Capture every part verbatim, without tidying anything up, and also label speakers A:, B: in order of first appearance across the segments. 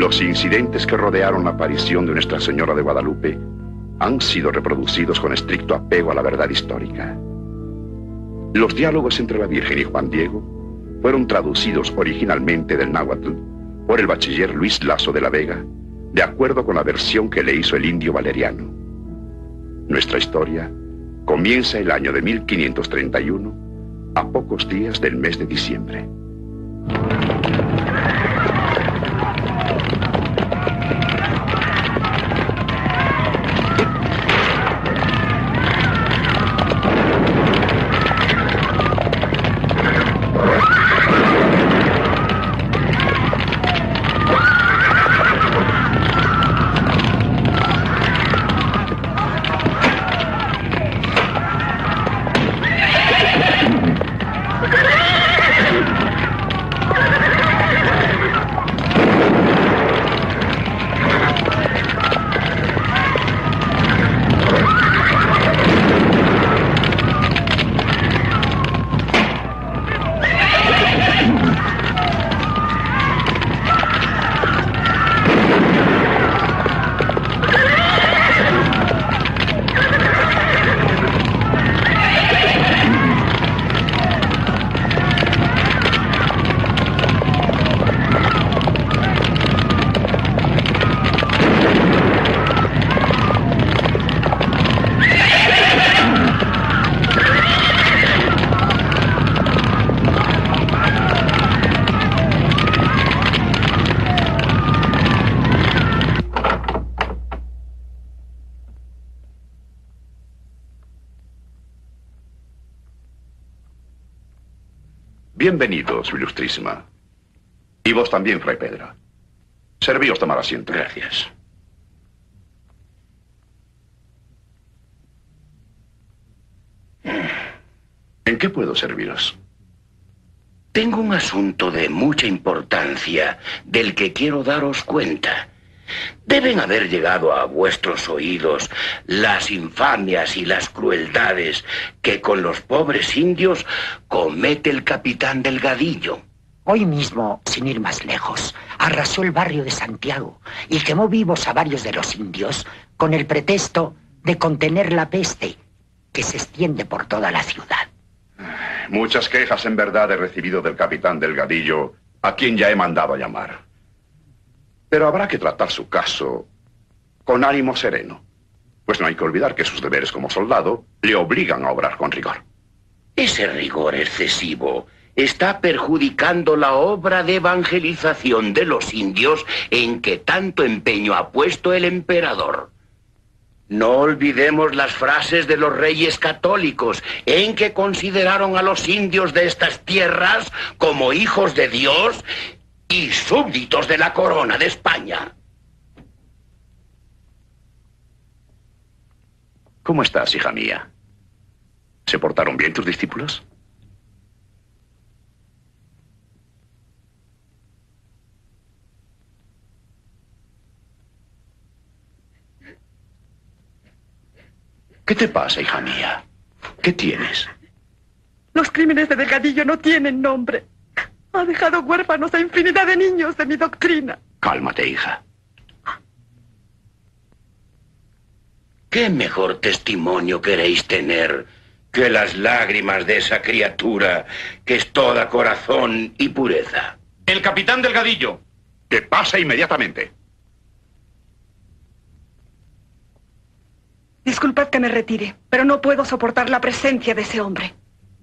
A: Los incidentes que rodearon la aparición de Nuestra Señora de Guadalupe han sido reproducidos con estricto apego a la verdad histórica. Los diálogos entre la Virgen y Juan Diego fueron traducidos originalmente del náhuatl por el bachiller Luis Lasso de la Vega, de acuerdo con la versión que le hizo el indio Valeriano. Nuestra historia comienza el año de mil quinientos treinta y uno, a pocos días del mes de diciembre. Bienvenidos, su ilustrísima. Y vos también, Fray Pedro. Servíos tomar asiento.
B: Gracias.
A: ¿En qué puedo serviros?
B: Tengo un asunto de mucha importancia del que quiero daros cuenta. Deben haber llegado a vuestros oídos las infamias y las crueldades que con los pobres indios comete el capitán Delgadillo.
C: Hoy mismo, sin ir más lejos, arrasó el barrio de Santiago y quemó vivos a varios de los indios con el pretexto de contener la peste que se extiende por toda la ciudad.
A: Muchas quejas en verdad he recibido del capitán Delgadillo, a quien ya he mandado a llamar. Pero habrá que tratar su caso con ánimo sereno, pues no hay que olvidar que sus deberes como soldado le obligan a obrar con rigor.
B: Ese rigor excesivo está perjudicando la obra de evangelización de los indios en que tanto empeño ha puesto el emperador. No olvidemos las frases de los reyes católicos en que consideraron a los indios de estas tierras como hijos de Dios y súbditos de la corona de España.
A: ¿Cómo estás, hija mía? ¿Se portaron bien tus discípulos? ¿Qué te pasa, hija mía? ¿Qué tienes?
D: Los crímenes de Delgadillo no tienen nombre. Ha dejado huérfanos a infinidad de niños de mi doctrina.
A: Cálmate, hija.
B: ¿Qué mejor testimonio queréis tener que las lágrimas de esa criatura que es toda corazón y pureza?
E: El capitán Delgadillo.
A: Que pase inmediatamente.
D: Disculpad que me retire, pero no puedo soportar la presencia de ese hombre.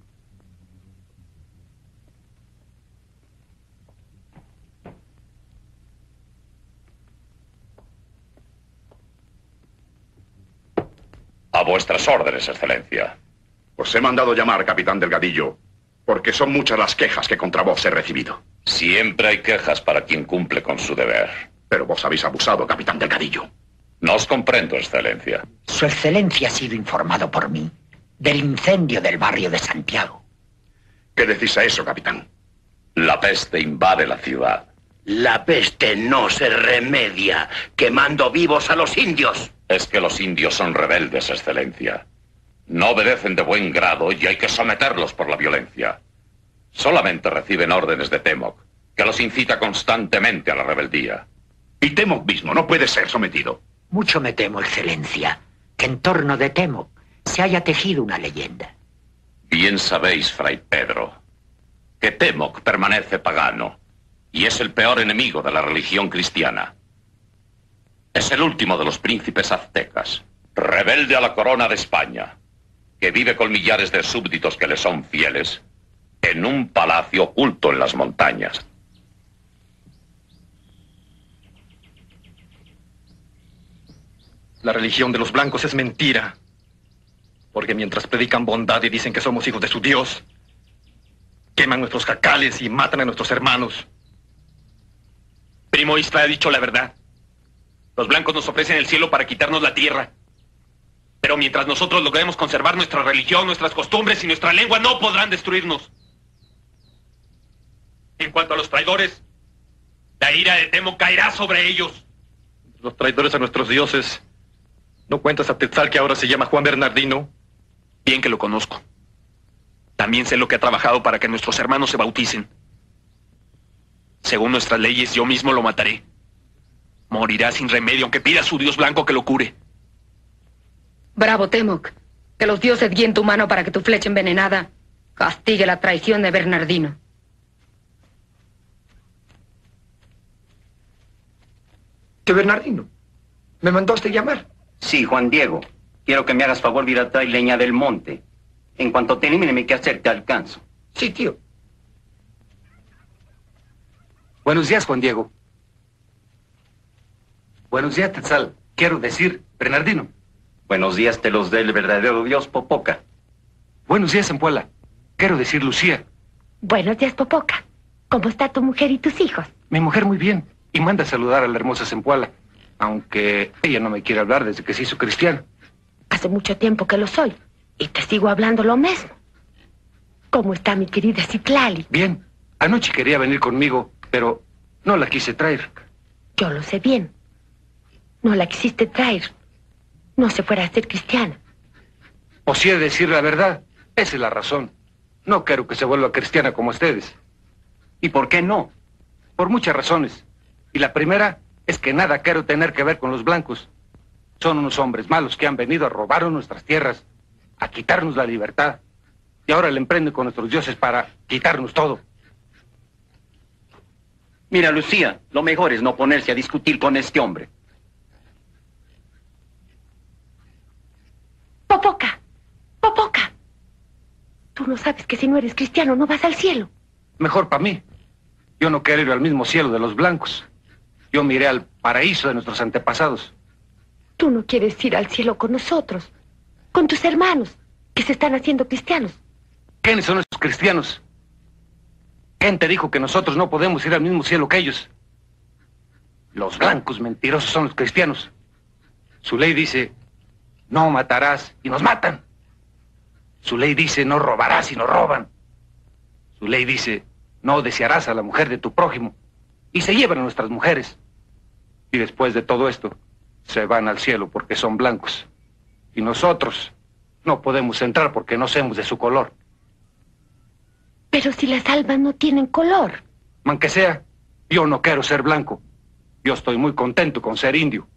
E: A vuestras órdenes, excelencia.
A: Os he mandado llamar, capitán Delgadillo, porque son muchas las quejas que contra vos he recibido.
E: Siempre hay quejas para quien cumple con su deber.
A: Pero vos habéis abusado, capitán Delgadillo.
E: No os comprendo, excelencia.
C: Su excelencia ha sido informado por mí del incendio del barrio de Santiago.
A: ¿Qué decís a eso, capitán?
E: La peste invade la ciudad.
B: La peste no se remedia quemando vivos a los indios.
E: Es que los indios son rebeldes, excelencia. No obedecen de buen grado y hay que someterlos por la violencia. Solamente reciben órdenes de Temoc, que los incita constantemente a la rebeldía.
A: Y Temoc mismo no puede ser sometido.
C: Mucho me temo, Excelencia, que en torno de Temoc se haya tejido una leyenda.
E: Bien sabéis, Fray Pedro, que Temoc permanece pagano y es el peor enemigo de la religión cristiana. Es el último de los príncipes aztecas, rebelde a la corona de España, que vive con millares de súbditos que le son fieles en un palacio oculto en las montañas.
F: La religión de los blancos es mentira, porque mientras predican bondad y dicen que somos hijos de su Dios, queman nuestros jacales y matan a nuestros hermanos.
G: Primo Isla ha dicho la verdad. Los blancos nos ofrecen el cielo para quitarnos la tierra. Pero mientras nosotros logremos conservar nuestra religión, nuestras costumbres y nuestra lengua, no podrán destruirnos. En cuanto a los traidores, la ira de Temoc caerá sobre ellos.
F: Los traidores a nuestros dioses. ¿No cuentas a Tetzal que ahora se llama Juan Bernardino?
G: Bien que lo conozco. También sé lo que ha trabajado para que nuestros hermanos se bauticen. Según nuestras leyes, yo mismo lo mataré. Morirá sin remedio, aunque pida a su dios blanco que lo cure.
H: Bravo, Temoc. Que los dioses guíen tu mano para que tu flecha envenenada castigue la traición de Bernardino.
I: ¿De Bernardino? ¿Me mandaste llamar?
J: Sí, Juan Diego. Quiero que me hagas favor de ir a traer leña del monte. En cuanto termine qué hacer, te alcanzo.
I: Sí, tío.
K: Buenos días, Juan Diego. Buenos días, Tetzal. Quiero decir, Bernardino.
J: Buenos días te los dé el verdadero dios Popoca.
K: Buenos días, Empuela. Quiero decir, Lucía.
L: Buenos días, Popoca. ¿Cómo está tu mujer y tus hijos?
K: Mi mujer muy bien. Y manda a saludar a la hermosa Zempoala. Aunque ella no me quiere hablar desde que se hizo cristiana.
L: Hace mucho tiempo que lo soy. Y te sigo hablando lo mismo. ¿Cómo está mi querida Citlali?
K: Bien. Anoche quería venir conmigo, pero no la quise traer.
L: Yo lo sé bien. No la quisiste traer. No se fuera a ser cristiana.
K: O si he de decir la verdad, esa es la razón. No quiero que se vuelva cristiana como ustedes.
J: ¿Y por qué no?
K: Por muchas razones. Y la primera es que nada quiero tener que ver con los blancos. Son unos hombres malos que han venido a robar nuestras tierras, a quitarnos la libertad. Y ahora le emprenden con nuestros dioses para quitarnos todo.
J: Mira, Lucía, lo mejor es no ponerse a discutir con este hombre.
L: Popoca, Popoca. Tú no sabes que si no eres cristiano no vas al cielo.
K: Mejor para mí. Yo no quiero ir al mismo cielo de los blancos. Yo miré al paraíso de nuestros antepasados.
L: Tú no quieres ir al cielo con nosotros, con tus hermanos, que se están haciendo cristianos.
K: ¿Quiénes son esos cristianos? ¿Quién te dijo que nosotros no podemos ir al mismo cielo que ellos? Los blancos mentirosos son los cristianos. Su ley dice, no matarás, y nos matan. Su ley dice, no robarás, y nos roban. Su ley dice, no desearás a la mujer de tu prójimo, y se llevan a nuestras mujeres. Y después de todo esto, se van al cielo porque son blancos. Y nosotros no podemos entrar porque no somos de su color.
L: Pero si las almas no tienen color.
K: Man que sea, yo no quiero ser blanco. Yo estoy muy contento con ser indio.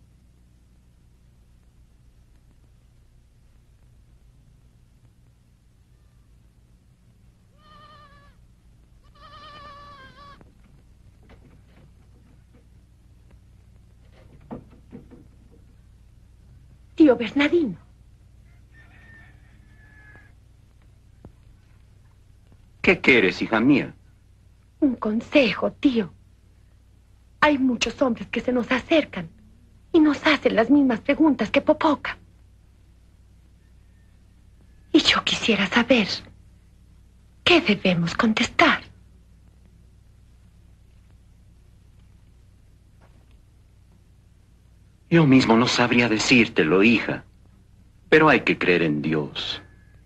L: Tío Bernardino.
J: ¿Qué quieres, hija mía?
L: Un consejo, tío. Hay muchos hombres que se nos acercan y nos hacen las mismas preguntas que Popoca. Y yo quisiera saber qué debemos contestar.
J: Yo mismo no sabría decírtelo, hija. Pero hay que creer en Dios.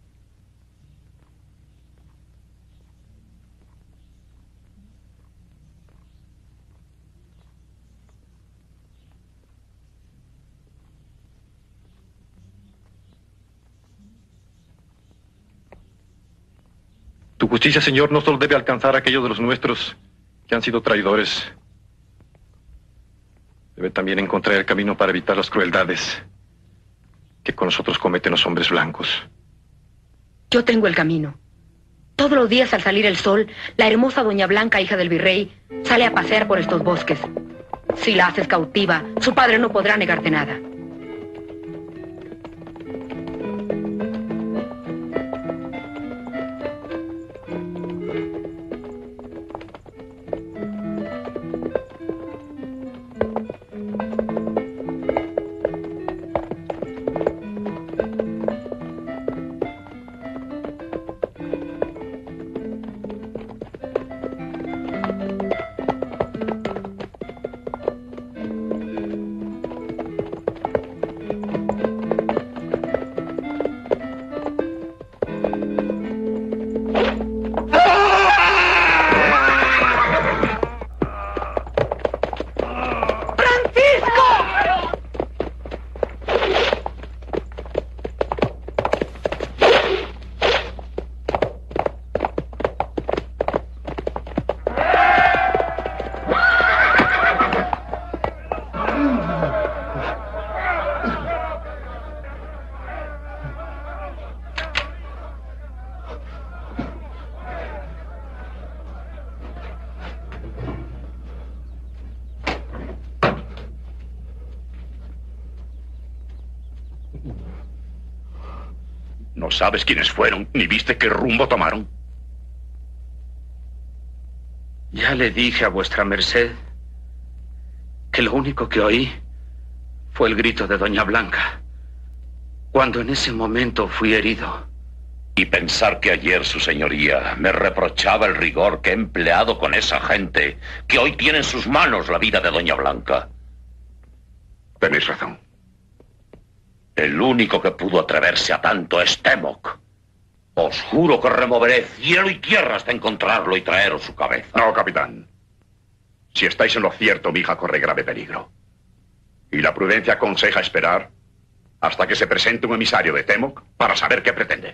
F: Tu justicia, Señor, no solo debe alcanzar a aquellos de los nuestros que han sido traidores, Debe también encontrar el camino para evitar las crueldades que con nosotros cometen los hombres blancos.
H: Yo tengo el camino. Todos los días al salir el sol, la hermosa Doña Blanca, hija del virrey, sale a pasear por estos bosques. Si la haces cautiva, su padre no podrá negarte nada.
A: ¿No sabes quiénes fueron, ni viste qué rumbo tomaron?
K: Ya le dije a vuestra merced que lo único que oí fue el grito de Doña Blanca, cuando en ese momento fui herido.
E: Y pensar que ayer su señoría me reprochaba el rigor que he empleado con esa gente, que hoy tiene en sus manos la vida de Doña Blanca.
A: Tenéis razón.
E: El único que pudo atreverse a tanto es Temok. Os juro que removeré cielo y tierra hasta encontrarlo y traeros su cabeza.
A: No, capitán. Si estáis en lo cierto, mi hija corre grave peligro. Y la prudencia aconseja esperar hasta que se presente un emisario de Temok para saber qué pretende.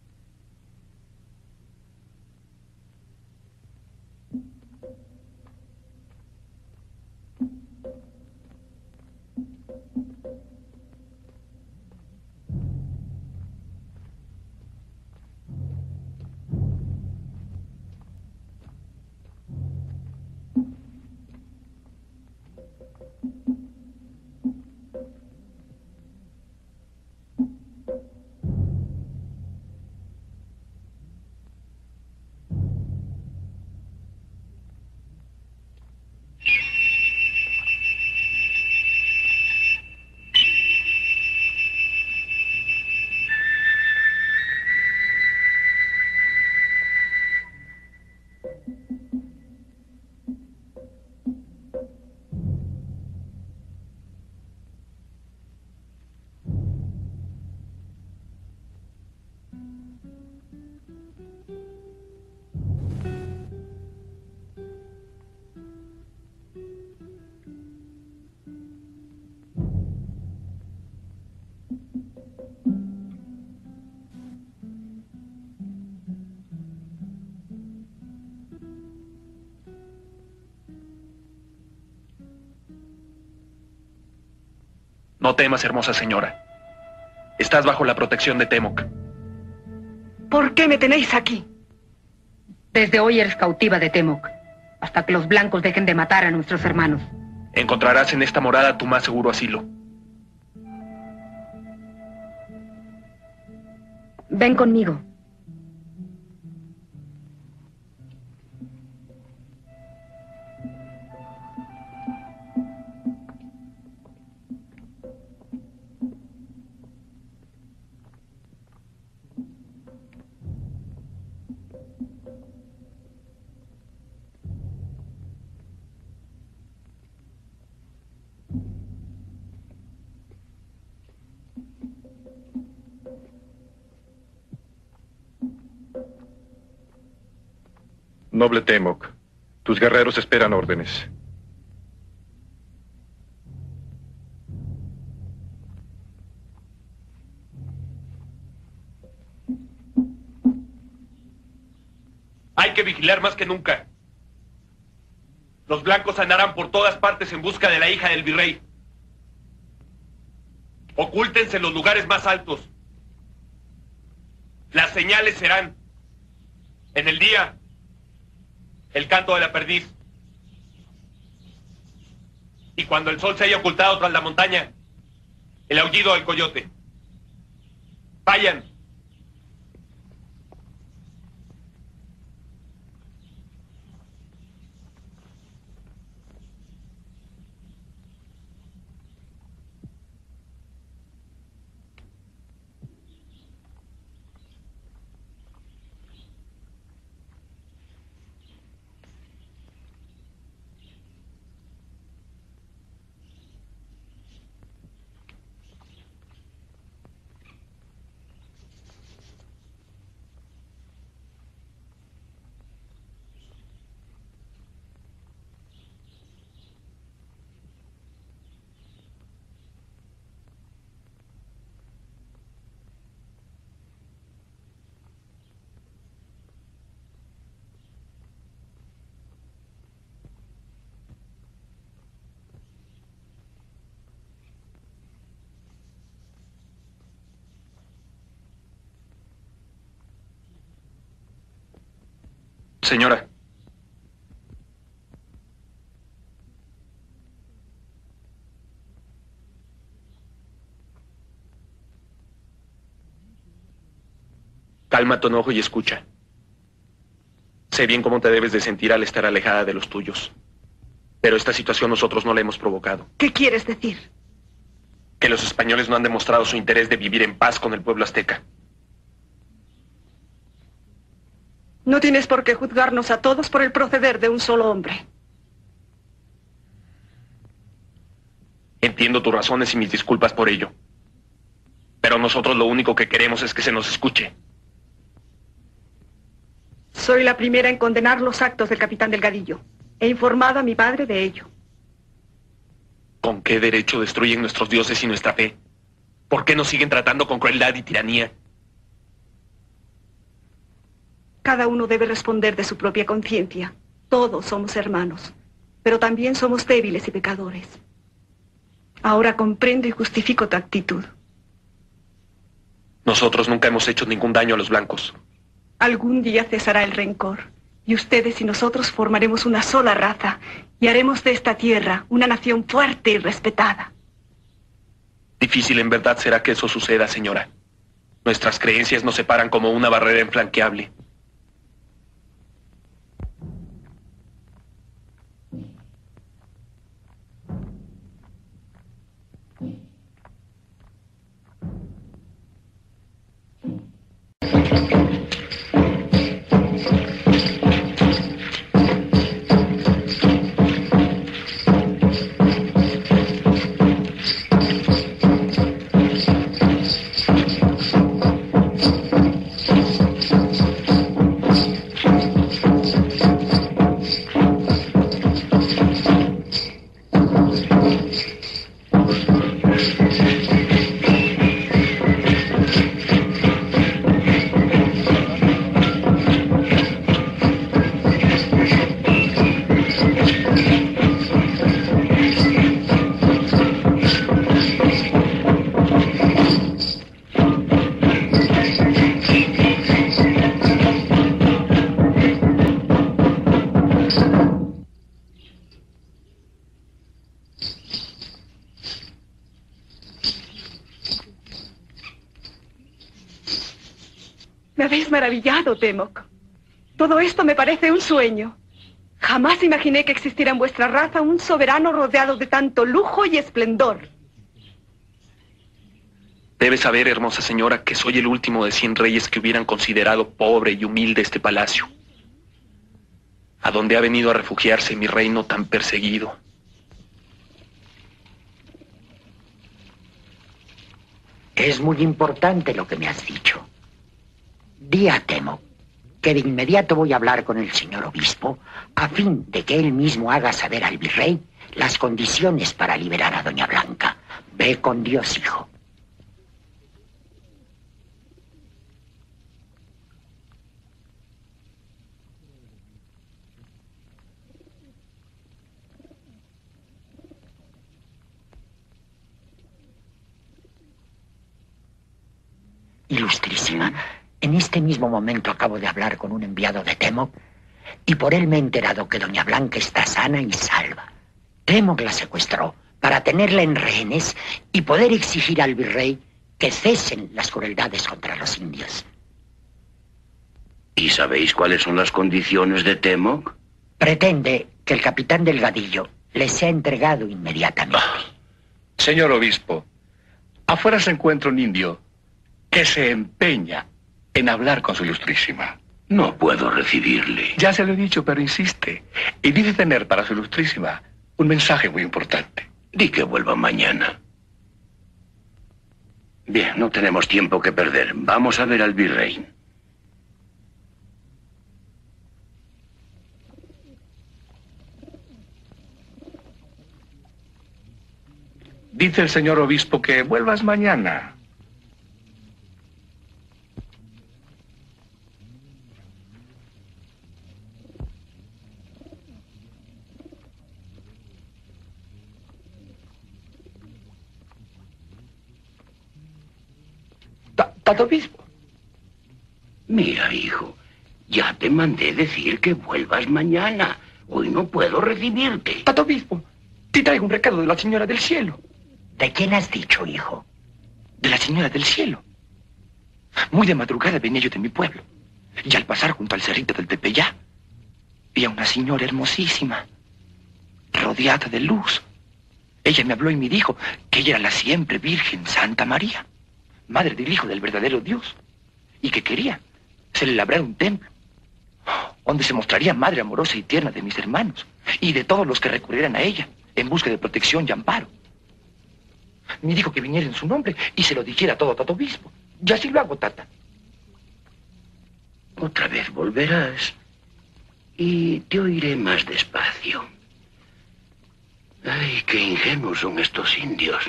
G: No temas, hermosa señora. Estás bajo la protección de Temok.
D: ¿Por qué me tenéis aquí?
H: Desde hoy eres cautiva de Temok, hasta que los blancos dejen de matar a nuestros hermanos.
G: Encontrarás en esta morada tu más seguro asilo.
H: Ven conmigo.
F: Noble Temok, tus guerreros esperan órdenes.
G: Hay que vigilar más que nunca. Los blancos andarán por todas partes en busca de la hija del virrey. Ocúltense en los lugares más altos. Las señales serán, en el día, el canto de la perdiz. Y cuando el sol se haya ocultado tras la montaña, el aullido del coyote. Vayan.
F: Señora.
G: Calma tu enojo y escucha. Sé bien cómo te debes de sentir al estar alejada de los tuyos. Pero esta situación nosotros no la hemos provocado.
D: ¿Qué quieres decir?
G: Que los españoles no han demostrado su interés de vivir en paz con el pueblo azteca.
D: No tienes por qué juzgarnos a todos por el proceder de un solo hombre.
G: Entiendo tus razones y mis disculpas por ello. Pero nosotros lo único que queremos es que se nos escuche.
D: Soy la primera en condenar los actos del capitán Delgadillo. He informado a mi padre de ello.
G: ¿Con qué derecho destruyen nuestros dioses y nuestra fe? ¿Por qué nos siguen tratando con crueldad y tiranía?
D: Cada uno debe responder de su propia conciencia. Todos somos hermanos, pero también somos débiles y pecadores. Ahora comprendo y justifico tu actitud.
G: Nosotros nunca hemos hecho ningún daño a los blancos.
D: Algún día cesará el rencor, y ustedes y nosotros formaremos una sola raza, y haremos de esta tierra una nación fuerte y respetada.
G: Difícil en verdad será que eso suceda, señora. Nuestras creencias nos separan como una barrera infranqueable.
D: Me habéis maravillado, Temoc. Todo esto me parece un sueño. Jamás imaginé que existiera en vuestra raza un soberano rodeado de tanto lujo y esplendor.
G: Debe saber, hermosa señora, que soy el último de cien reyes que hubieran considerado pobre y humilde este palacio, a donde ha venido a refugiarse mi reino tan perseguido.
C: Es muy importante lo que me has dicho. Di a Temoc que de inmediato voy a hablar con el señor obispo a fin de que él mismo haga saber al virrey las condiciones para liberar a doña Blanca. Ve con Dios, hijo. Ilustrísima, en este mismo momento acabo de hablar con un enviado de Temoc y por él me he enterado que doña Blanca está sana y salva. Temoc la secuestró para tenerla en rehenes y poder exigir al virrey que cesen las crueldades contra los indios.
B: ¿Y sabéis cuáles son las condiciones de Temoc?
C: Pretende que el capitán Delgadillo les sea entregado inmediatamente.
M: Ah, señor obispo, afuera se encuentra un indio que se empeña en hablar con su ilustrísima.
B: No puedo recibirle.
M: Ya se lo he dicho, pero insiste. Y dice tener para su ilustrísima un mensaje muy importante.
B: Di que vuelva mañana. Bien, no tenemos tiempo que perder. Vamos a ver al virrey.
M: Dice el señor obispo que vuelvas mañana.
I: Tato obispo.
B: Mira, hijo, ya te mandé decir que vuelvas mañana. Hoy no puedo recibirte.
I: Tato obispo, te traigo un recado de la señora del cielo.
C: ¿De quién has dicho, hijo?
I: De la señora del cielo. Muy de madrugada venía yo de mi pueblo. Y al pasar junto al cerrito del Tepeyá, vi a una señora hermosísima, rodeada de luz. Ella me habló y me dijo que ella era la siempre Virgen Santa María, madre del Hijo del verdadero Dios, y que quería se le labrara un templo, donde se mostraría madre amorosa y tierna de mis hermanos, y de todos los que recurrieran a ella, en busca de protección y amparo. Me dijo que viniera en su nombre y se lo dijera todo a Tato obispo. Y así lo hago, Tata.
B: Otra vez volverás y te oiré más despacio. Ay, qué ingenuos son estos indios.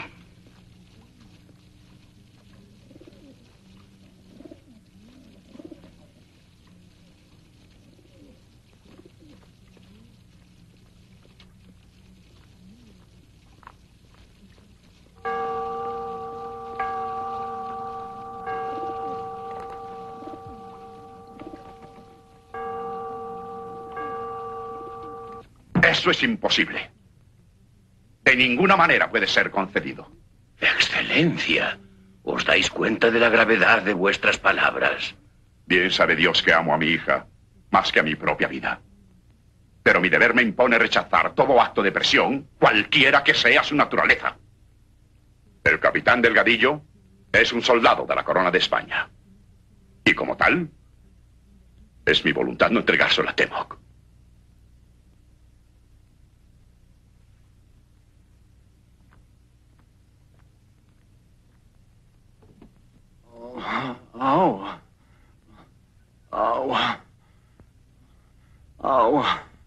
A: Eso es imposible. De ninguna manera puede ser concedido.
B: Excelencia, ¿os dais cuenta de la gravedad de vuestras palabras?
A: Bien sabe Dios que amo a mi hija, más que a mi propia vida. Pero mi deber me impone rechazar todo acto de presión, cualquiera que sea su naturaleza. El capitán Delgadillo es un soldado de la corona de España. Y como tal, es mi voluntad no entregárselo a Temoc.
I: Au. Au. Au.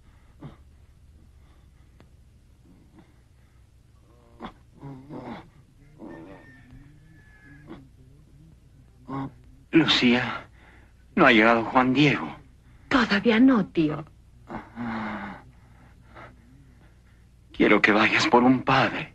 I: Lucía, no ha llegado Juan Diego.
L: Todavía no, tío.
I: Quiero que vayas por un padre.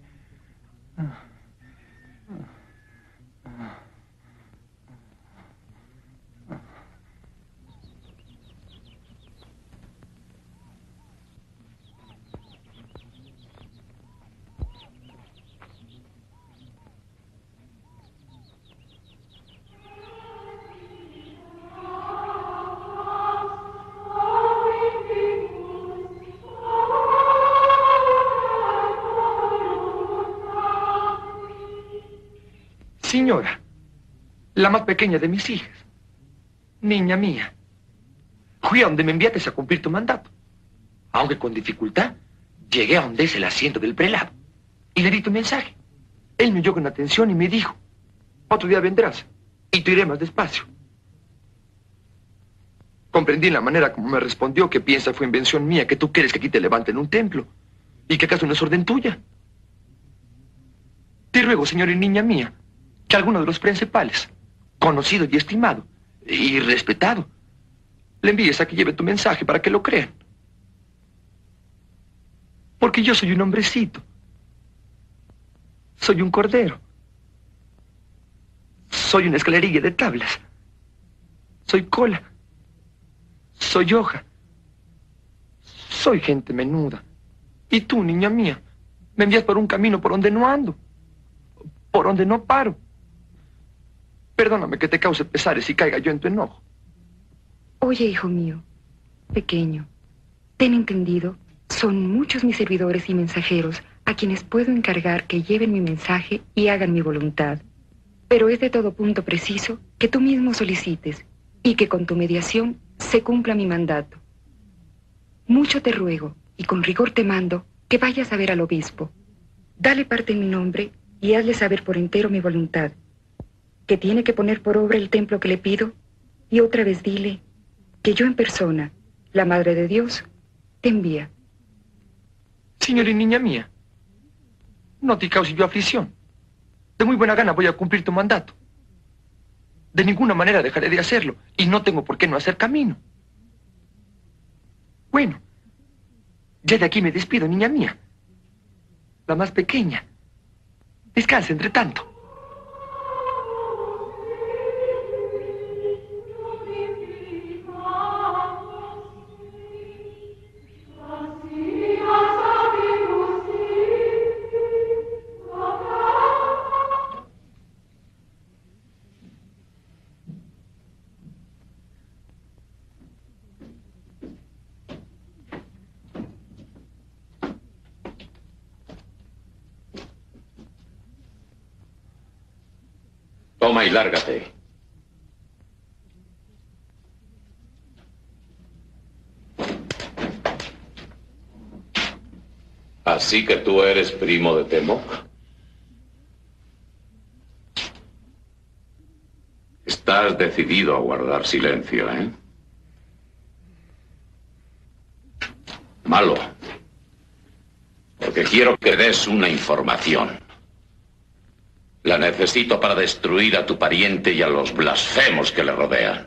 I: Señora, la más pequeña de mis hijas, niña mía, fui a donde me enviaste a cumplir tu mandato. Aunque con dificultad, llegué a donde es el asiento del prelado y le di tu mensaje. Él me oyó con atención y me dijo, otro día vendrás y te iré más despacio. Comprendí en la manera como me respondió que piensa fue invención mía, que tú quieres que aquí te levanten un templo y que acaso no es orden tuya. Te ruego, señora y niña mía, que alguno de los principales, conocido y estimado, y respetado, le envíes a que lleve tu mensaje para que lo crean. Porque yo soy un hombrecito. Soy un cordero. Soy una escalerilla de tablas. Soy cola. Soy hoja. Soy gente menuda. Y tú, niña mía, me envías por un camino por donde no ando, por donde no paro. Perdóname que te cause pesares y caiga yo en tu enojo.
H: Oye, hijo mío, pequeño, ten entendido, son muchos mis servidores y mensajeros a quienes puedo encargar que lleven mi mensaje y hagan mi voluntad. Pero es de todo punto preciso que tú mismo solicites y que con tu mediación se cumpla mi mandato. Mucho te ruego y con rigor te mando que vayas a ver al obispo. Dale parte en mi nombre y hazle saber por entero mi voluntad, que tiene que poner por obra el templo que le pido, y otra vez dile que yo en persona, la Madre de Dios, te envía.
I: Señor y niña mía, no te cause yo aflicción. De muy buena gana voy a cumplir tu mandato. De ninguna manera dejaré de hacerlo, y no tengo por qué no hacer camino. Bueno, ya de aquí me despido, niña mía. La más pequeña. Descansa entre tanto.
E: Toma y lárgate. Así que tú eres primo de Temoc. Estás decidido a guardar silencio, ¿eh? Malo. Porque quiero que des una información. La necesito para destruir a tu pariente y a los blasfemos que le rodean.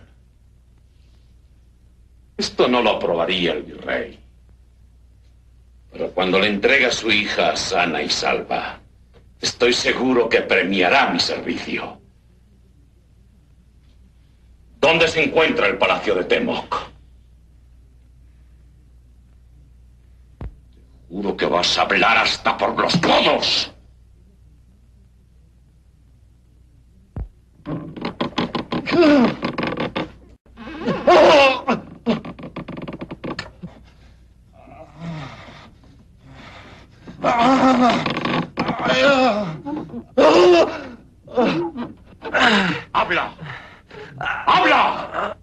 E: Esto no lo aprobaría el virrey. Pero cuando le entregue a su hija sana y salva, estoy seguro que premiará mi servicio. ¿Dónde se encuentra el palacio de Temoc? Te juro que vas a hablar hasta por los codos. ¡Habla! ¡Habla!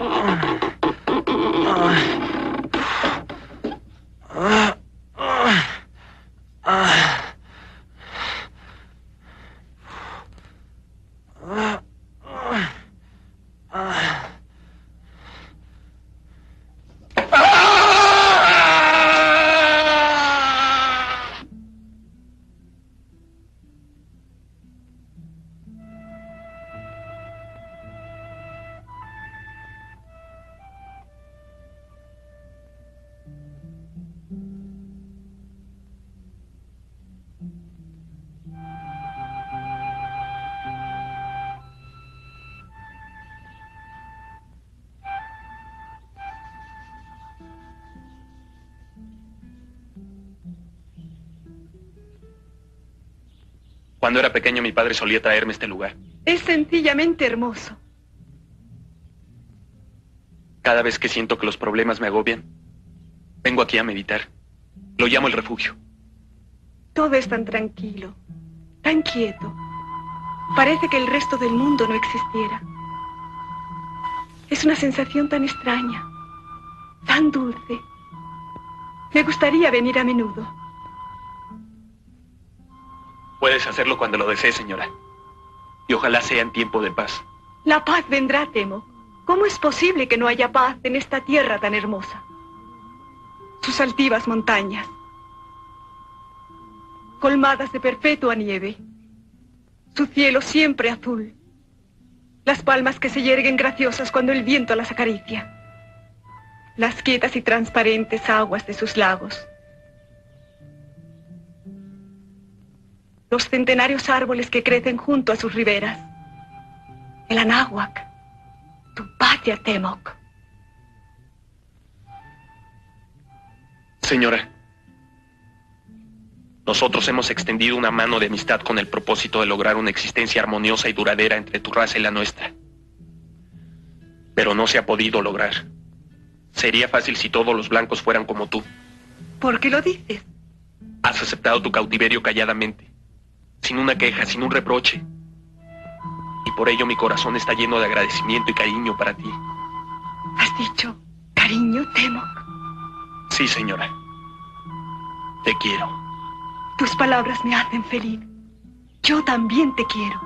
G: Cuando era pequeño, mi padre solía traerme a este lugar.
D: Es sencillamente hermoso.
G: Cada vez que siento que los problemas me agobian, vengo aquí a meditar. Lo llamo el refugio.
D: Todo es tan tranquilo, tan quieto. Parece que el resto del mundo no existiera. Es una sensación tan extraña, tan dulce. Me gustaría venir a menudo.
G: Puedes hacerlo cuando lo desees, señora. Y ojalá sea en tiempo de paz.
D: La paz vendrá, Temoc. ¿Cómo es posible que no haya paz en esta tierra tan hermosa? Sus altivas montañas, colmadas de perpetua nieve, su cielo siempre azul, las palmas que se yerguen graciosas cuando el viento las acaricia, las quietas y transparentes aguas de sus lagos, los centenarios árboles que crecen junto a sus riberas, el Anáhuac, tu patria, Temoc.
G: Señora, nosotros hemos extendido una mano de amistad con el propósito de lograr una existencia armoniosa y duradera entre tu raza y la nuestra. Pero no se ha podido lograr. Sería fácil si todos los blancos fueran como tú.
D: ¿Por qué lo dices?
G: Has aceptado tu cautiverio calladamente, sin una queja, sin un reproche. Y por ello mi corazón está lleno de agradecimiento y cariño para ti.
D: ¿Has dicho cariño, Temoc?
G: Sí, señora. Te quiero.
D: Tus palabras me hacen feliz. Yo también te quiero.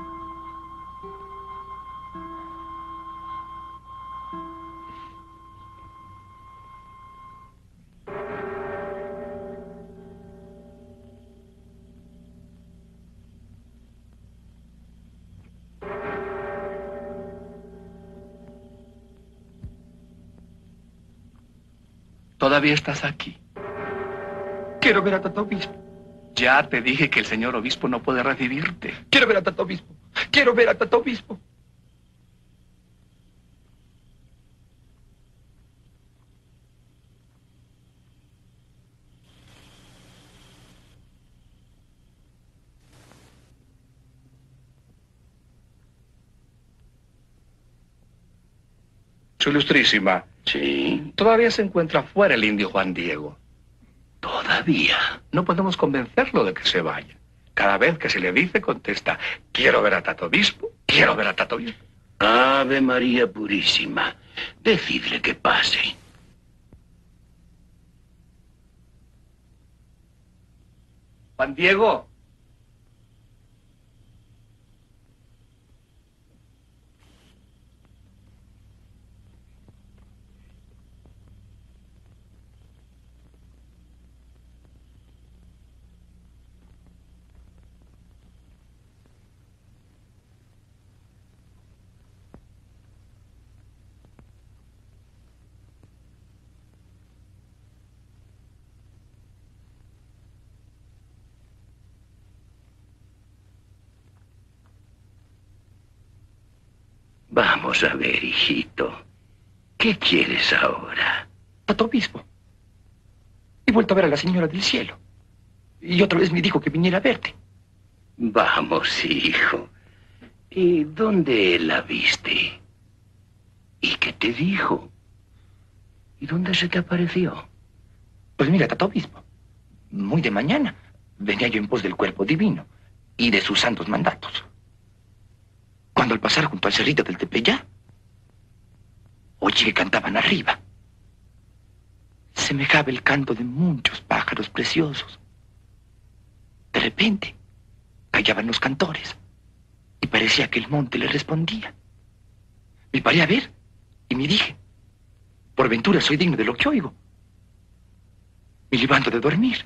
M: Todavía estás aquí.
I: Quiero ver a Tata Obispo.
M: Ya te dije que el señor obispo no puede recibirte.
I: Quiero ver a Tata Obispo. Quiero ver a Tata Obispo.
M: Su ilustrísima.
B: Sí.
M: Todavía se encuentra fuera el indio Juan Diego.
B: ¿Todavía?
M: No podemos convencerlo de que se vaya. Cada vez que se le dice, contesta, quiero ver a Tata Obispo, quiero ver a Tata Obispo.
B: Ave María Purísima, decidle que pase.
M: Juan Diego.
B: Vamos a ver, hijito. ¿Qué quieres ahora?
I: Tata Obispo. He vuelto a ver a la señora del cielo. Y otra vez me dijo que viniera a verte.
B: Vamos, hijo. ¿Y dónde la viste? ¿Y qué te dijo? ¿Y dónde se te apareció?
I: Pues mira, Tata Obispo. Muy de mañana venía yo en pos del cuerpo divino y de sus santos mandatos. Cuando al pasar junto al cerrito del Tepeyá, oí que cantaban arriba. Semejaba el canto de muchos pájaros preciosos. De repente, callaban los cantores y parecía que el monte le respondía. Me paré a ver y me dije, por ventura soy digno de lo que oigo. Me levanto de dormir.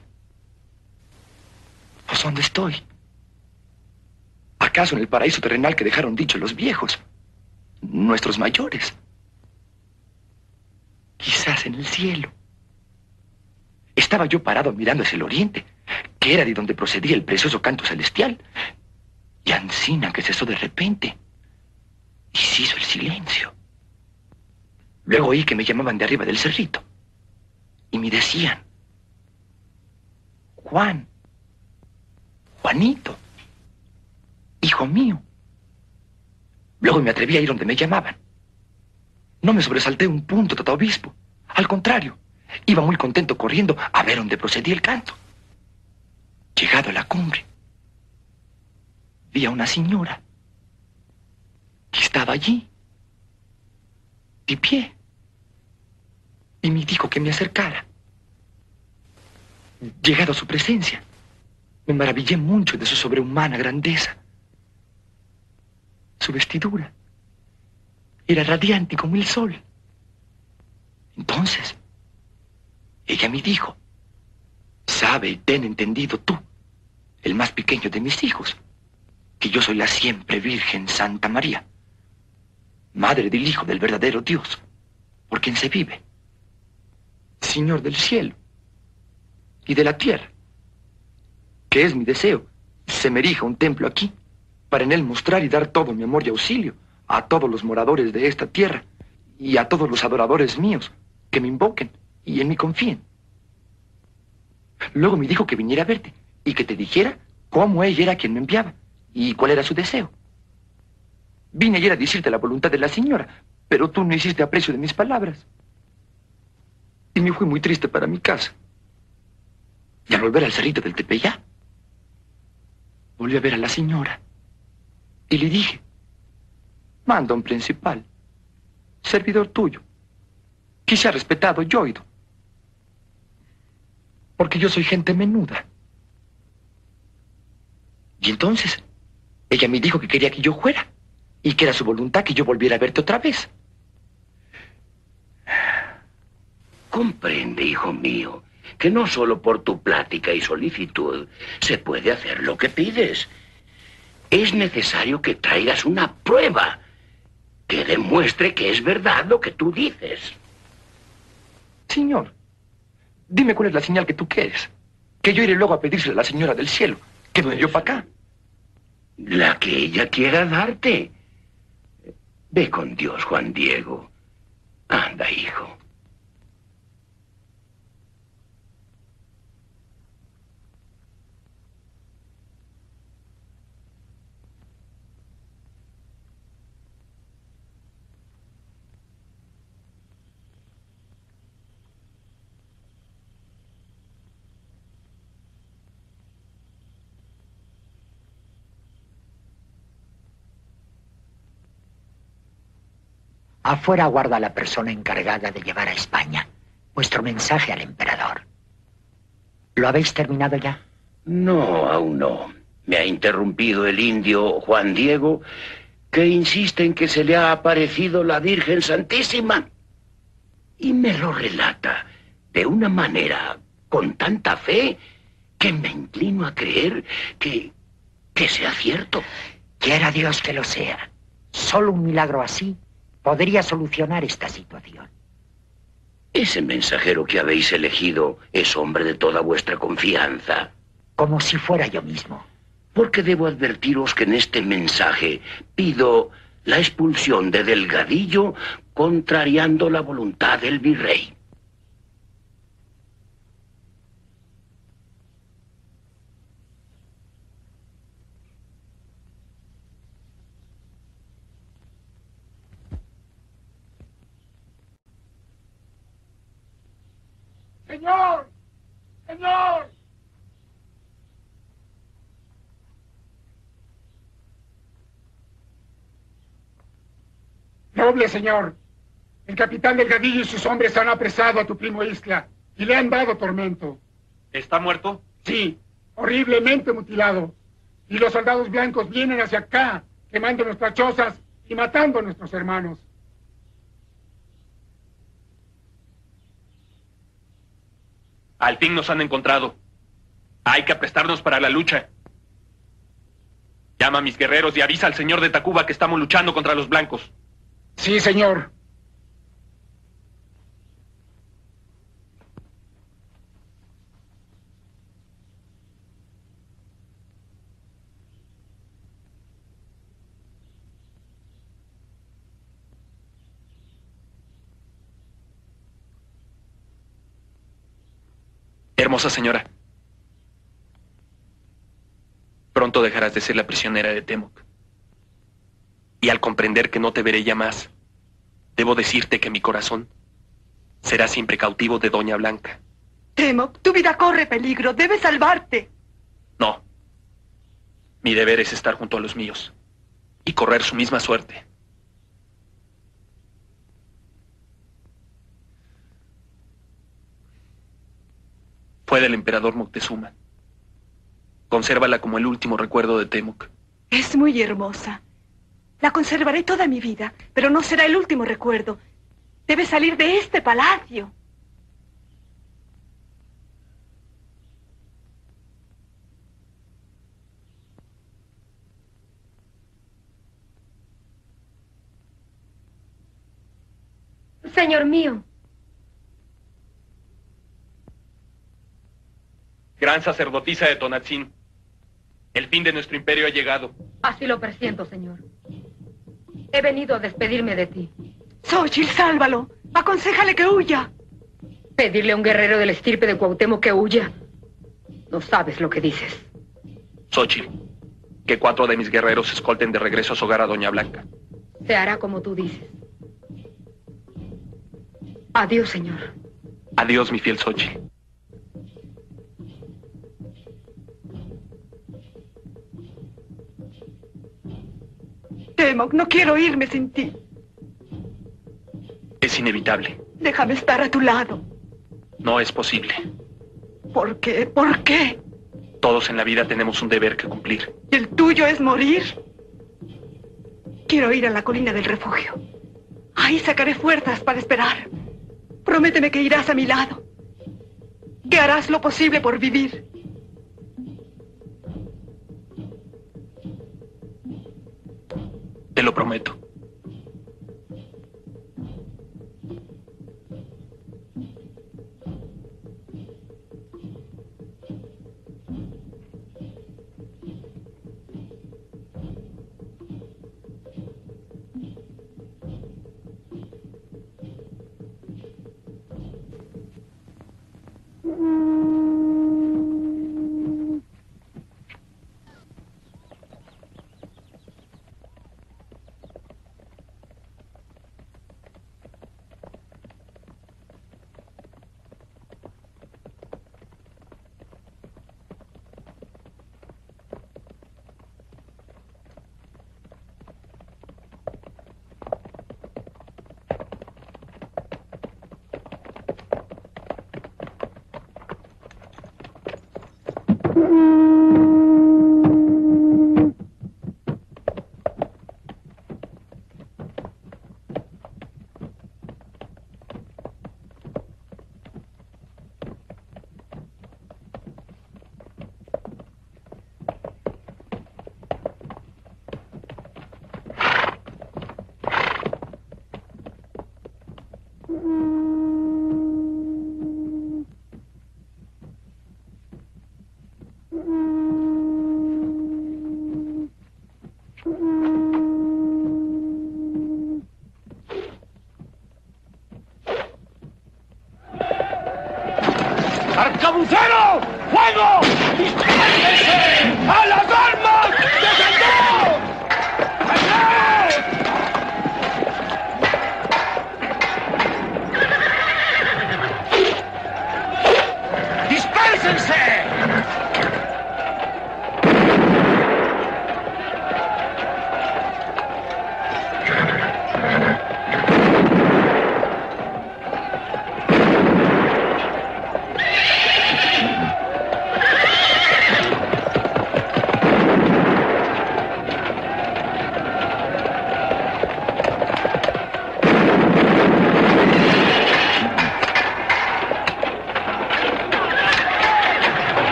I: Pues ¿dónde estoy? ¿Acaso en el paraíso terrenal que dejaron dicho los viejos, nuestros mayores? Quizás en el cielo. Estaba yo parado mirando hacia el oriente, que era de donde procedía el precioso canto celestial, y ansina que cesó de repente, y se hizo el silencio. Luego oí que me llamaban de arriba del cerrito, y me decían, Juan, Juanito, hijo mío. Luego me atreví a ir donde me llamaban. No me sobresalté un punto, Tata Obispo. Al contrario, iba muy contento corriendo a ver dónde procedía el canto. Llegado a la cumbre, vi a una señora que estaba allí, de pie, y me dijo que me acercara. Llegado a su presencia, me maravillé mucho de su sobrehumana grandeza. Su vestidura era radiante como el sol. Entonces, ella me dijo, sabe y ten entendido tú, el más pequeño de mis hijos, que yo soy la siempre Virgen Santa María, madre del Hijo del verdadero Dios, por quien se vive, Señor del cielo y de la tierra, que es mi deseo, se me erija un templo aquí, para en él mostrar y dar todo mi amor y auxilio a todos los moradores de esta tierra y a todos los adoradores míos que me invoquen y en mí confíen. Luego me dijo que viniera a verte y que te dijera cómo ella era quien me enviaba y cuál era su deseo. Vine ayer a decirte la voluntad de la señora, pero tú no hiciste aprecio de mis palabras. Y me fui muy triste para mi casa. Y al volver al cerrito del Tepeyá, volví a ver a la señora y le dije: manda un principal, servidor tuyo, que sea respetado y oído, porque yo soy gente menuda. Y entonces ella me dijo que quería que yo fuera y que era su voluntad que yo volviera a verte otra vez.
B: Comprende, hijo mío, que no solo por tu plática y solicitud se puede hacer lo que pides. Es necesario que traigas una prueba que demuestre que es verdad lo que tú dices.
I: Señor, dime cuál es la señal que tú quieres, que yo iré luego a pedírsela a la señora del cielo, que me dio para acá.
B: La que ella quiera darte. Ve con Dios, Juan Diego. Anda, hijo.
C: Afuera aguarda la persona encargada de llevar a España vuestro mensaje al emperador. ¿Lo habéis terminado ya?
B: No, aún no. Me ha interrumpido el indio Juan Diego, que insiste en que se le ha aparecido la Virgen Santísima. Y me lo relata de una manera con tanta fe que me inclino a creer que, que sea cierto.
C: Quiera Dios que lo sea. Solo un milagro así podría solucionar esta situación.
B: Ese mensajero que habéis elegido es hombre de toda vuestra confianza.
C: Como si fuera yo mismo.
B: Porque debo advertiros que en este mensaje pido la expulsión de Delgadillo, contrariando la voluntad del virrey.
N: ¡Señor! ¡Señor! Noble señor, el capitán Delgadillo y sus hombres han apresado a tu primo Isla y le han dado tormento.
G: ¿Está muerto?
N: Sí, horriblemente mutilado. Y los soldados blancos vienen hacia acá, quemando nuestras chozas y matando a nuestros hermanos.
G: Al fin nos han encontrado. Hay que aprestarnos para la lucha. Llama a mis guerreros y avisa al señor de Tacuba que estamos luchando contra los blancos.
N: Sí, señor.
G: Hermosa señora, pronto dejarás de ser la prisionera de Temoc. Y al comprender que no te veré ya más, debo decirte que mi corazón será siempre cautivo de Doña Blanca.
D: Temoc, tu vida corre peligro. Debes salvarte.
G: No. Mi deber es estar junto a los míos y correr su misma suerte. Fue del emperador Moctezuma. Consérvala como el último recuerdo de Temoc.
D: Es muy hermosa. La conservaré toda mi vida, pero no será el último recuerdo. Debes salir de este palacio.
H: Señor mío.
G: Gran sacerdotisa de Tonatzin, el fin de nuestro imperio ha llegado.
H: Así lo presiento, señor. He venido a despedirme de ti.
D: Xochitl, sálvalo. Aconséjale que huya.
H: Pedirle a un guerrero del estirpe de Cuauhtémoc que huya. No sabes lo que dices.
G: Xochitl, que cuatro de mis guerreros escolten de regreso a su hogar a Doña Blanca.
H: Se hará como tú dices. Adiós, señor.
G: Adiós, mi fiel Xochitl.
D: Temoc, no quiero irme sin ti.
G: Es inevitable.
D: Déjame estar a tu lado.
G: No es posible.
D: ¿Por qué? ¿Por qué?
G: Todos en la vida tenemos un deber que cumplir.
D: ¿Y el tuyo es morir? Quiero ir a la colina del refugio. Ahí sacaré fuerzas para esperar. Prométeme que irás a mi lado. Que harás lo posible por vivir.
G: Te lo prometo.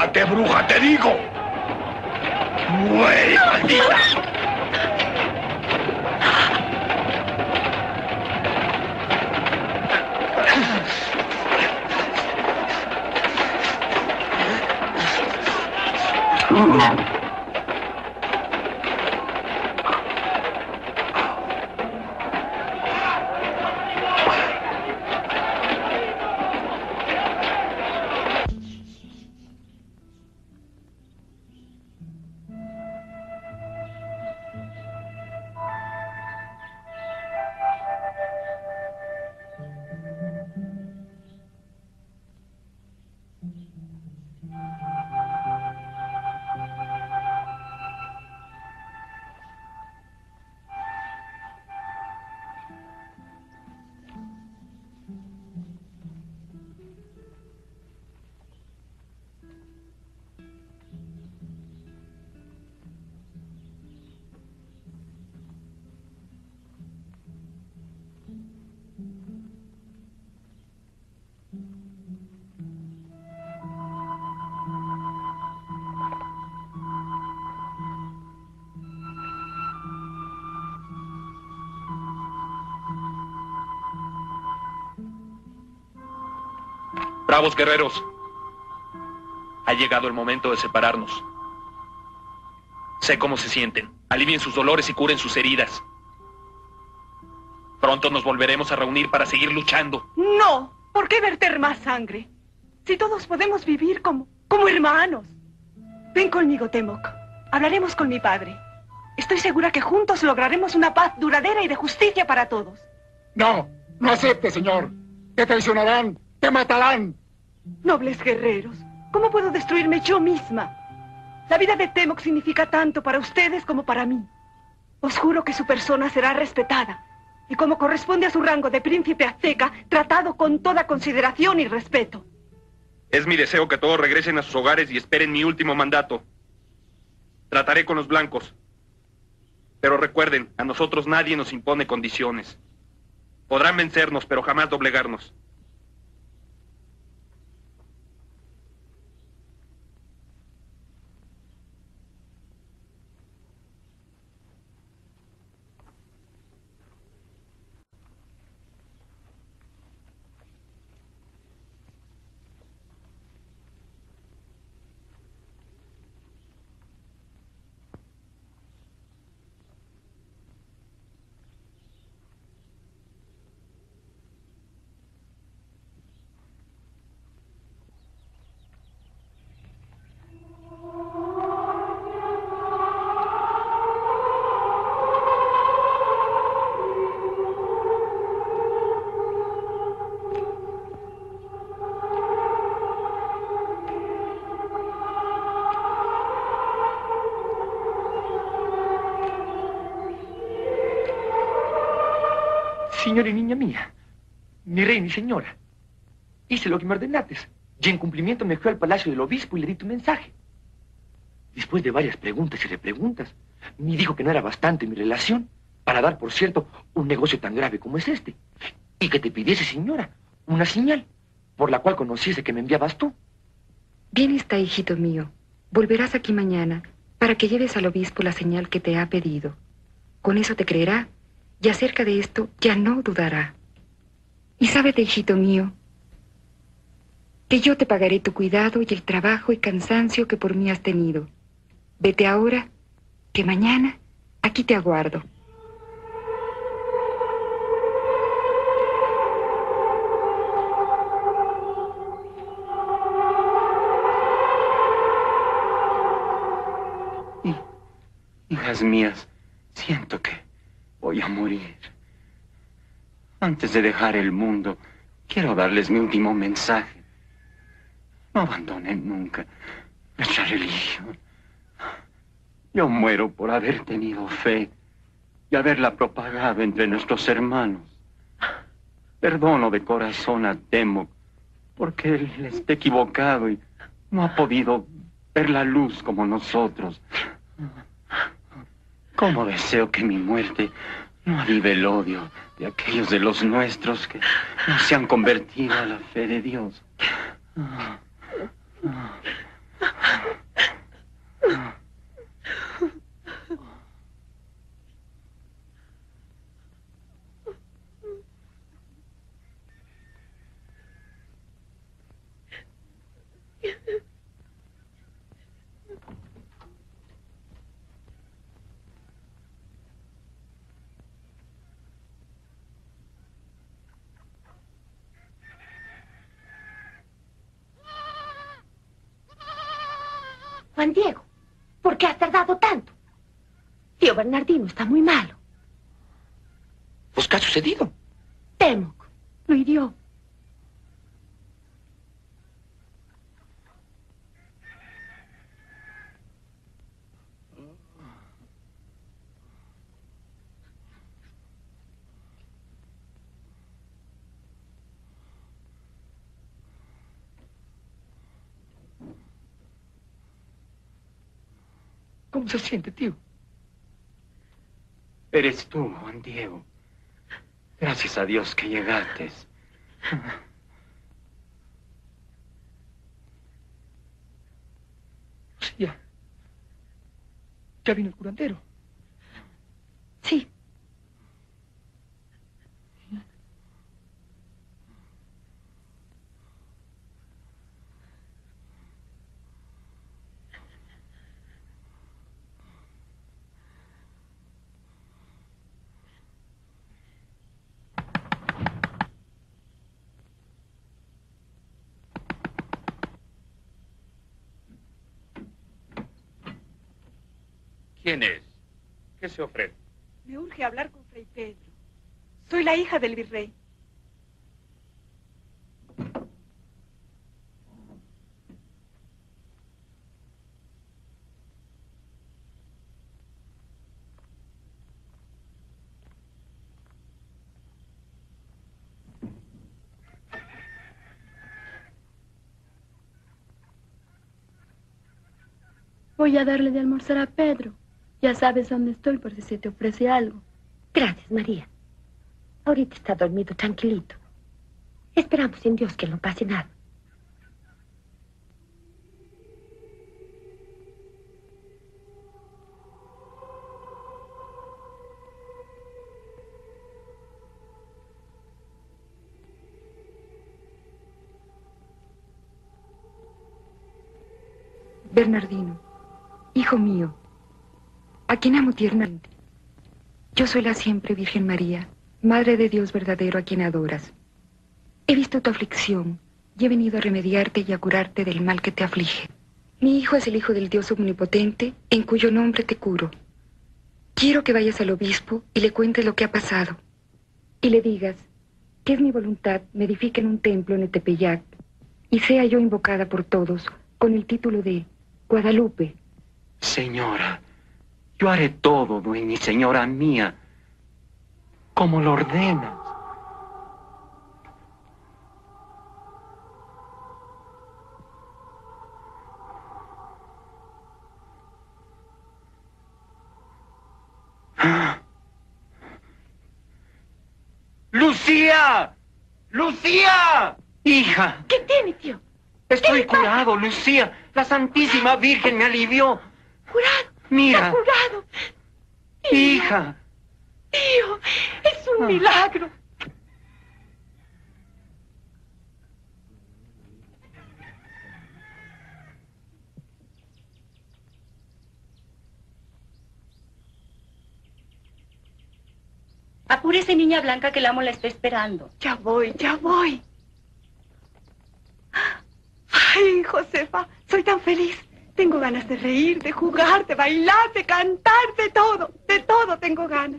M: ¡Lárgate, bruja, te digo! ¡Muere, maldita!
G: Bravos guerreros, ha llegado el momento de separarnos. Sé cómo se sienten. Alivien sus dolores y curen sus heridas. Pronto nos volveremos a reunir para seguir luchando.
D: No, ¿por qué verter más sangre? Si todos podemos vivir como, como hermanos. Ven conmigo, Temok. Hablaremos con mi padre. Estoy segura que juntos lograremos una paz duradera y de justicia para todos.
N: No, no acepte, señor. Te traicionarán, te matarán.
D: Nobles guerreros, ¿cómo puedo destruirme yo misma? La vida de Temok significa tanto para ustedes como para mí. Os juro que su persona será respetada y, como corresponde a su rango de príncipe azteca, tratado con toda consideración y respeto.
G: Es mi deseo que todos regresen a sus hogares y esperen mi último mandato. Trataré con los blancos. Pero recuerden, a nosotros nadie nos impone condiciones. Podrán vencernos, pero jamás doblegarnos.
I: Señora y niña mía, mi reina y señora, hice lo que me ordenates y en cumplimiento me fui al palacio del obispo y le di tu mensaje. Después de varias preguntas y repreguntas, me dijo que no era bastante mi relación para dar, por cierto, un negocio tan grave como es este, y que te pidiese, señora, una señal por la cual conociese que me enviabas tú.
H: Bien está, hijito mío. Volverás aquí mañana para que lleves al obispo la señal que te ha pedido. Con eso te creerá. Y acerca de esto ya no dudará. Y sábete, hijito mío, que yo te pagaré tu cuidado y el trabajo y cansancio que por mí has tenido. Vete ahora, que mañana aquí te aguardo.
J: Hijas mías, siento que voy a morir. Antes de dejar el mundo, quiero darles mi último mensaje. No abandonen nunca nuestra religión. Yo muero por haber tenido fe y haberla propagado entre nuestros hermanos. Perdono de corazón a Temok porque él está equivocado y no ha podido ver la luz como nosotros. Cómo deseo que mi muerte no avive el odio de aquellos de los nuestros que no se han convertido a la fe de Dios.
L: Juan Diego? ¿Por qué has tardado tanto? Tío Bernardino está muy malo.
I: Pues, ¿qué ha sucedido?
L: Temoc lo hirió.
I: ¿Cómo se siente, tío?
J: Eres tú, Juan Diego. Gracias a Dios que llegaste.
I: Lucía. ¿Ya vino el curandero?
L: Sí.
M: ¿Quién es? ¿Qué se ofrece?
D: Me urge hablar con Fray Pedro. Soy la hija del virrey.
L: Voy a darle de almorzar a Pedro. Ya sabes dónde estoy por si se te ofrece algo. Gracias, María. Ahorita está dormido tranquilito. Esperamos en Dios que no pase nada.
O: Bernardino, hijo mío, a quien amo tiernamente. Yo soy la siempre Virgen María, Madre de Dios verdadero a quien adoras. He visto tu aflicción y he venido a remediarte y a curarte del mal que te aflige. Mi hijo es el Hijo del Dios omnipotente, en cuyo nombre te curo. Quiero que vayas al obispo y le cuentes lo que ha pasado. Y le digas que es mi voluntad me edifique en un templo en el Tepeyac y sea yo invocada por todos con el título de Guadalupe.
J: Señora, yo haré todo, dueña y señora mía, como lo ordenas. ¡Lucía! ¡Lucía! ¡Hija!
L: ¿Qué tiene, tío?
J: Estoy curado, Lucía. La Santísima Virgen me alivió.
L: ¿Curado?
J: Mira.
L: ¿Está curado? Tío,
J: Hija.
L: Tío, es un
J: Ah.
L: milagro.
H: Apúrese, niña Blanca, que el amo la está esperando.
D: Ya voy, ya voy. Ay, Josefa, soy tan feliz. Tengo ganas de reír, de jugar, de bailar, de cantar, de todo. De todo tengo ganas.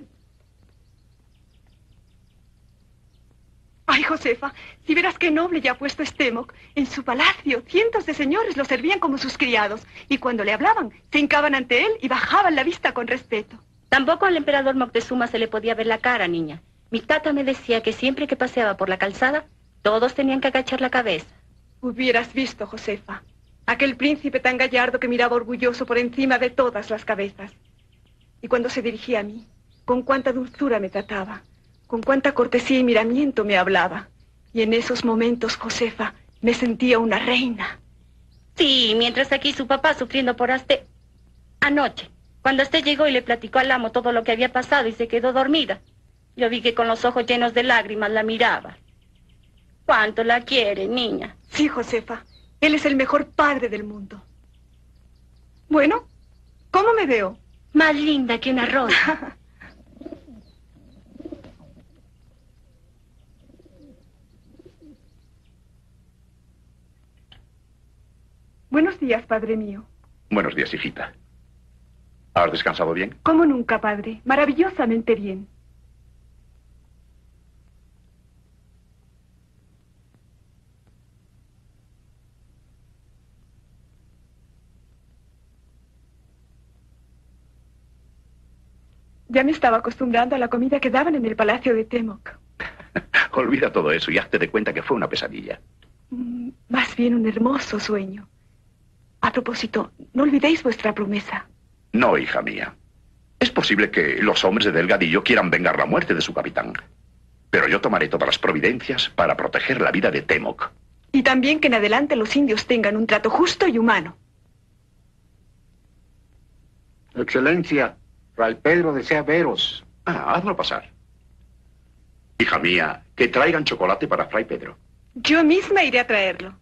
D: Ay, Josefa, si verás qué noble ya ha puesto Estemoc. En su palacio, cientos de señores lo servían como sus criados. Y cuando le hablaban, se hincaban ante él y bajaban la vista con respeto.
H: Tampoco al emperador Moctezuma se le podía ver la cara, niña. Mi tata me decía que siempre que paseaba por la calzada, todos tenían que agachar la cabeza.
D: Hubieras visto, Josefa, aquel príncipe tan gallardo que miraba orgulloso por encima de todas las cabezas. Y cuando se dirigía a mí, con cuánta dulzura me trataba, con cuánta cortesía y miramiento me hablaba. Y en esos momentos, Josefa, me sentía una reina.
H: Sí, mientras aquí su papá sufriendo por Aste... Anoche, cuando Aste llegó y le platicó al amo todo lo que había pasado y se quedó dormida, yo vi que con los ojos llenos de lágrimas la miraba. ¿Cuánto la quiere, niña?
D: Sí, Josefa, él es el mejor padre del mundo. Bueno, ¿cómo me veo?
H: Más linda que una rosa.
D: Buenos días, padre mío.
A: Buenos días, hijita. ¿Has descansado bien?
D: Como nunca, padre. Maravillosamente bien. Ya me estaba acostumbrando a la comida que daban en el palacio de Temok.
A: Olvida todo eso y hazte de cuenta que fue una pesadilla.
D: Mm, más bien un hermoso sueño. A propósito, no olvidéis vuestra promesa.
A: No, hija mía. Es posible que los hombres de Delgadillo quieran vengar la muerte de su capitán. Pero yo tomaré todas las providencias para proteger la vida de Temok.
D: Y también que en adelante los indios tengan un trato justo y humano.
P: Excelencia, Fray Pedro desea veros.
A: Ah, hazlo pasar. Hija mía, que traigan chocolate para Fray Pedro.
D: Yo misma iré a traerlo.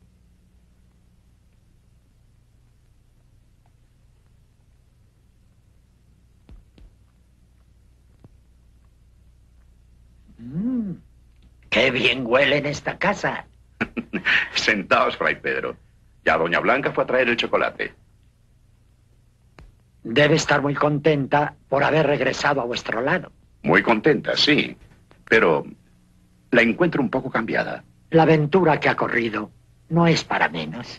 C: Mm, ¡qué bien huele en esta casa!
A: Sentaos, Fray Pedro. Ya doña Blanca fue a traer el chocolate.
C: Debe estar muy contenta por haber regresado a vuestro lado.
A: Muy contenta, sí. Pero la encuentro un poco cambiada.
C: La aventura que ha corrido no es para menos.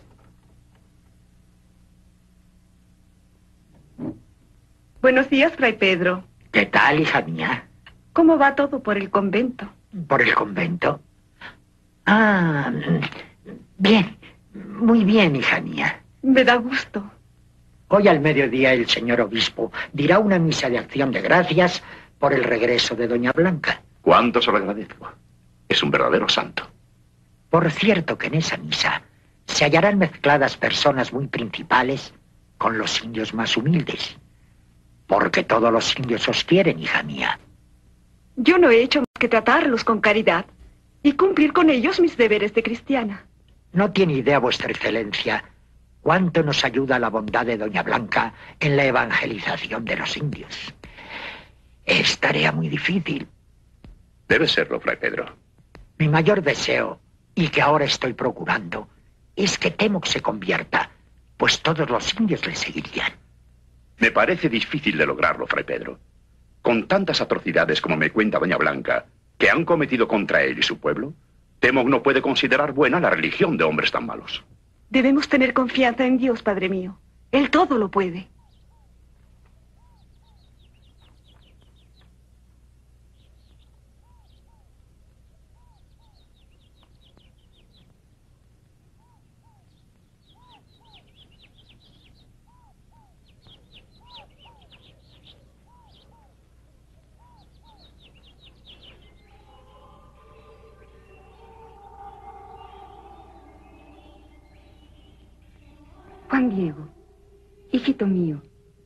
D: Buenos días, Fray Pedro.
C: ¿Qué tal, hija mía?
D: ¿Cómo va todo por el convento?
C: ¿Por el convento? Ah, bien. Muy bien, hija mía.
D: Me da gusto.
C: Hoy al mediodía el señor obispo dirá una misa de acción de gracias por el regreso de doña Blanca.
A: ¿Cuánto se lo agradezco? Es un verdadero santo.
C: Por cierto que en esa misa se hallarán mezcladas personas muy principales con los indios más humildes. Porque todos los indios os quieren, hija mía.
D: Yo no he hecho más que tratarlos con caridad y cumplir con ellos mis deberes de cristiana.
C: No tiene idea, vuestra excelencia, cuánto nos ayuda la bondad de doña Blanca en la evangelización de los indios. Es tarea muy difícil.
A: Debe serlo, Fray Pedro.
C: Mi mayor deseo, y que ahora estoy procurando, es que Temok se convierta, pues todos los indios le seguirían.
A: Me parece difícil de lograrlo, Fray Pedro. Con tantas atrocidades como me cuenta doña Blanca, que han cometido contra él y su pueblo, Temok no puede considerar buena la religión de hombres tan malos.
D: Debemos tener confianza en Dios, Padre mío. Él todo lo puede.
O: Juan Diego, hijito mío.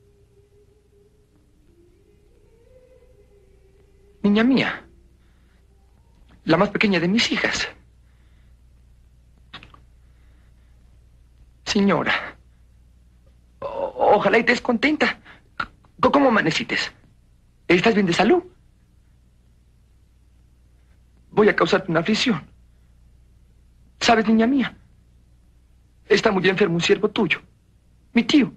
I: Niña mía, la más pequeña de mis hijas. Señora, o- ojalá y estés contenta. C- ¿Cómo amanecites? ¿Estás bien de salud? Voy a causarte una aflicción. ¿Sabes, niña mía? Está muy enfermo un siervo tuyo, mi tío.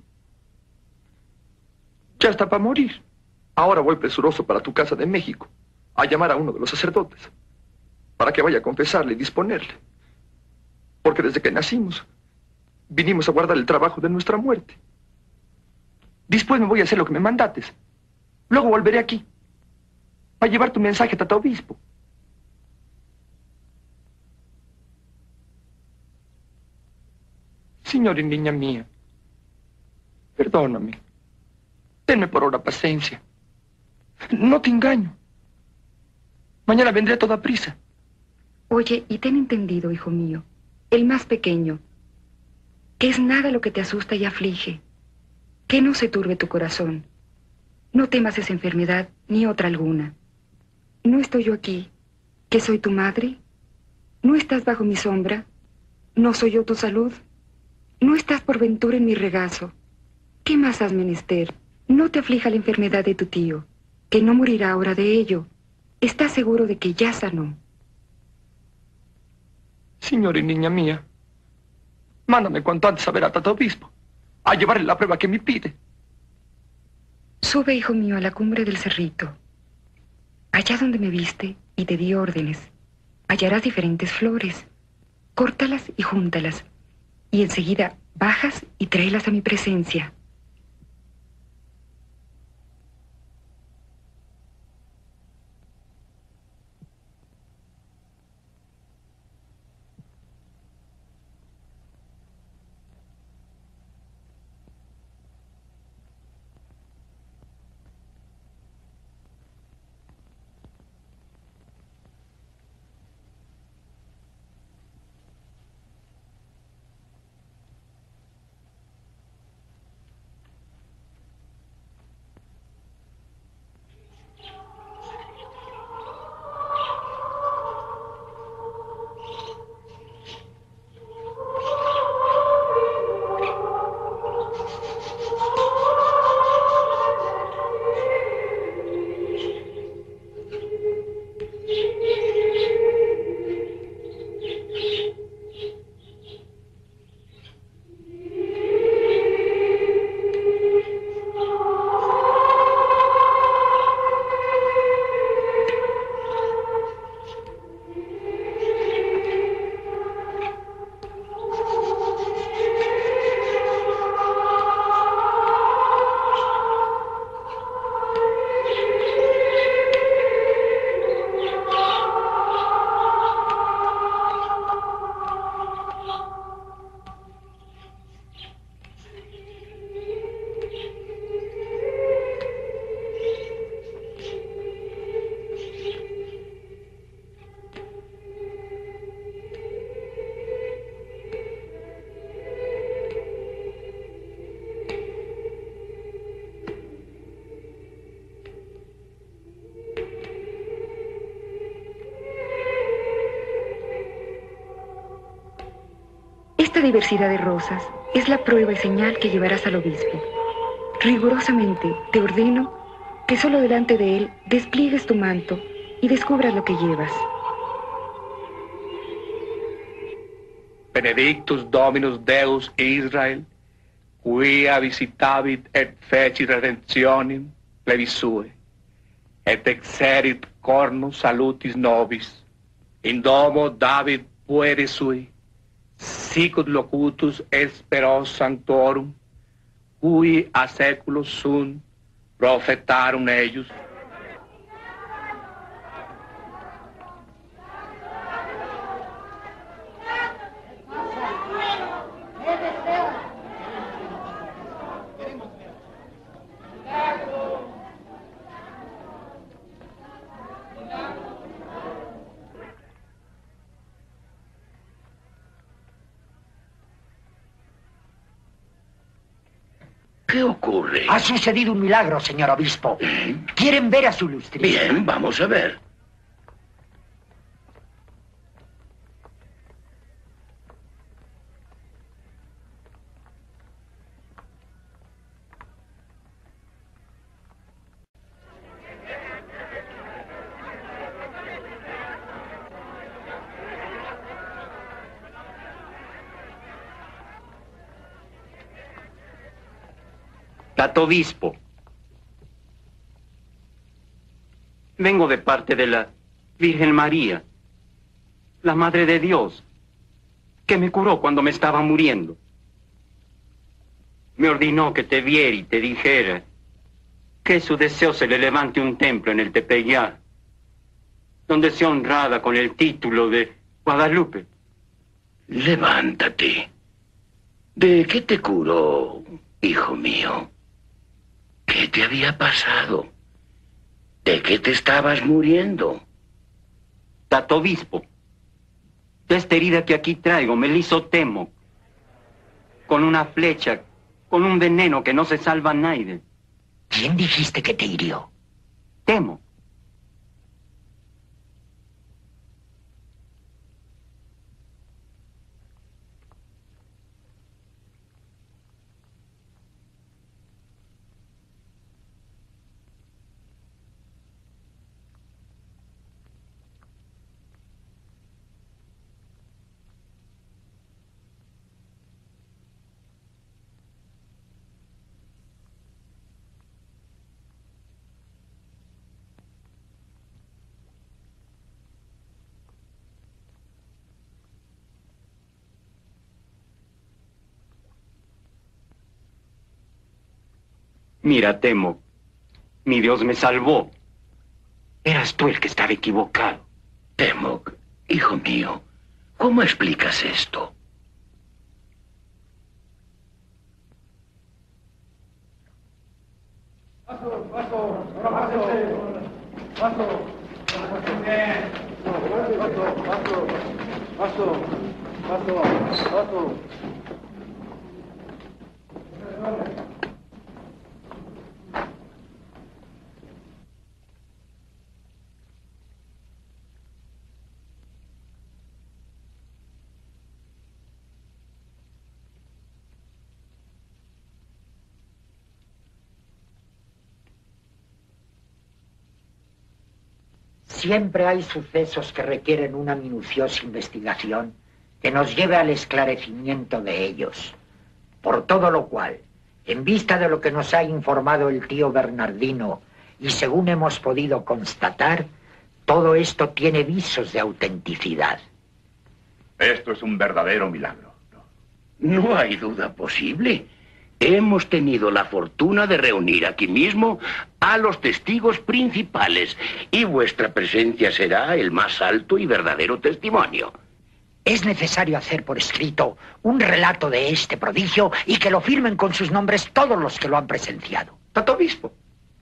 I: Ya está para morir. Ahora voy presuroso para tu casa de México a llamar a uno de los sacerdotes para que vaya a confesarle y disponerle. Porque desde que nacimos vinimos a guardar el trabajo de nuestra muerte. Después me voy a hacer lo que me mandates. Luego volveré aquí a llevar tu mensaje a Tata Obispo. Señor y niña mía, perdóname. Tenme por ahora paciencia. No te engaño. Mañana vendré a toda prisa.
O: Oye, y ten entendido, hijo mío, el más pequeño, que es nada lo que te asusta y aflige. Que no se turbe tu corazón. No temas esa enfermedad ni otra alguna. ¿No estoy yo aquí, que soy tu madre? ¿No estás bajo mi sombra? ¿No soy yo tu salud? ¿No estás por ventura en mi regazo? ¿Qué más has menester? No te aflija la enfermedad de tu tío, que no morirá ahora de ello. ¿Estás seguro de que ya sanó?
I: Señor y niña mía, mándame cuanto antes a ver a Tata Obispo. a llevarle la prueba que me pide.
O: Sube, hijo mío, a la cumbre del cerrito. Allá donde me viste y te di órdenes, hallarás diferentes flores. Córtalas y júntalas, y enseguida bajas y tráelas a mi presencia. Esta diversidad de rosas es la prueba y señal que llevarás al obispo. Rigurosamente te ordeno que solo delante de él despliegues tu manto y descubras lo que llevas.
M: Benedictus Dominus Deus Israel, quia visitavit et fecit redemptionem plebis sue, et exerit cornus salutis nobis, in domo David pueri sui, sicut locutus esperos sanctorum, cui a seculos sunt profetarum eius.
B: ¿Qué ocurre?
C: Ha sucedido un milagro, señor obispo.
B: ¿Eh?
C: ¿Quieren ver a su ilustrísima?
B: Bien, vamos a ver.
J: Obispo, vengo de parte de la Virgen María, la Madre de Dios, que me curó cuando me estaba muriendo. Me ordenó que te viera y te dijera que su deseo se le levante un templo en el Tepeyá, donde sea honrada con el título de Guadalupe.
B: Levántate. ¿De qué te curó, hijo mío? ¿Qué te había pasado? ¿De qué te estabas muriendo?
J: Tato obispo, de esta herida que aquí traigo me la hizo Temoc, con una flecha, con un veneno que no se salva a nadie.
C: ¿Quién dijiste que te hirió?
J: Temoc. Mira, Temo, mi Dios me salvó. Eras tú el que estaba equivocado.
B: Temoc, hijo mío, ¿cómo explicas esto?
Q: Paso, paso, paso, paso, paso, paso, paso, paso.
C: Siempre hay sucesos que requieren una minuciosa investigación que nos lleve al esclarecimiento de ellos. Por todo lo cual, en vista de lo que nos ha informado el tío Bernardino y según hemos podido constatar, todo esto tiene visos de autenticidad.
A: Esto es un verdadero milagro.
B: No hay duda posible. Hemos tenido la fortuna de reunir aquí mismo a los testigos principales y vuestra presencia será el más alto y verdadero testimonio.
C: Es necesario hacer por escrito un relato de este prodigio y que lo firmen con sus nombres todos los que lo han presenciado.
B: Tato Obispo.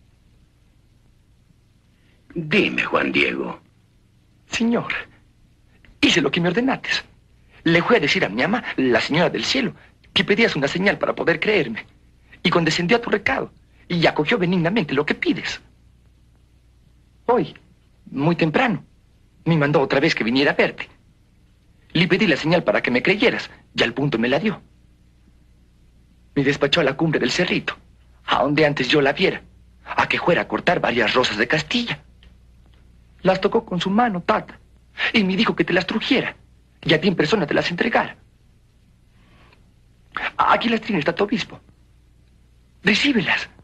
B: Dime, Juan Diego.
I: Señor, hice lo que me ordenaste. Le fui a decir a mi ama, la señora del cielo, que pedías una señal para poder creerme. Y condescendió a tu recado y acogió benignamente lo que pides. Hoy, muy temprano, me mandó otra vez que viniera a verte. Le pedí la señal para que me creyeras y al punto me la dio. Me despachó a la cumbre del cerrito, a donde antes yo la viera, a que fuera a cortar varias rosas de Castilla. Las tocó con su mano, tata, y me dijo que te las trujera y a ti en persona te las entregara. Aquí las tienes, Tato Obispo. Recíbelas.